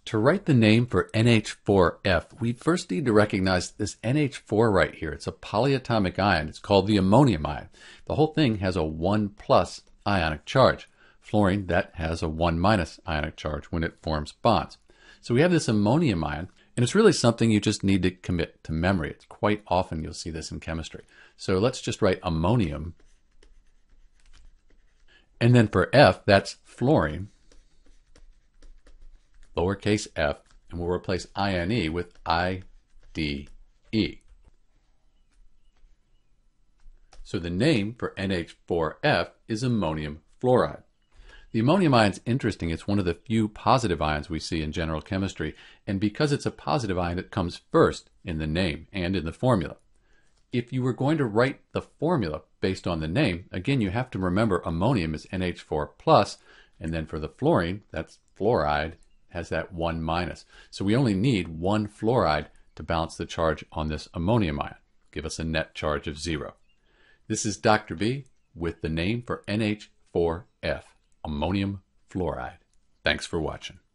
To write the name for NH4F, we first need to recognize this NH4 right here. It's a polyatomic ion. It's called the ammonium ion. The whole thing has a 1+ ionic charge. Fluorine, that has a 1- ionic charge when it forms bonds. So we have this ammonium ion, and it's really something you just need to commit to memory. It's quite often you'll see this in chemistry. So let's just write ammonium. And then for F, that's fluorine, lowercase f, and we'll replace INE with IDE. So the name for NH4F is ammonium fluoride. The ammonium ion is interesting. It's one of the few positive ions we see in general chemistry, and because it's a positive ion, it comes first in the name and in the formula. If you were going to write the formula based on the name, again, you have to remember ammonium is NH4+, and then for the fluorine, that's fluoride, has that 1-. So we only need one fluoride to balance the charge on this ammonium ion, give us a net charge of 0. This is Dr. B with the name for NH4F, ammonium fluoride. Thanks for watching.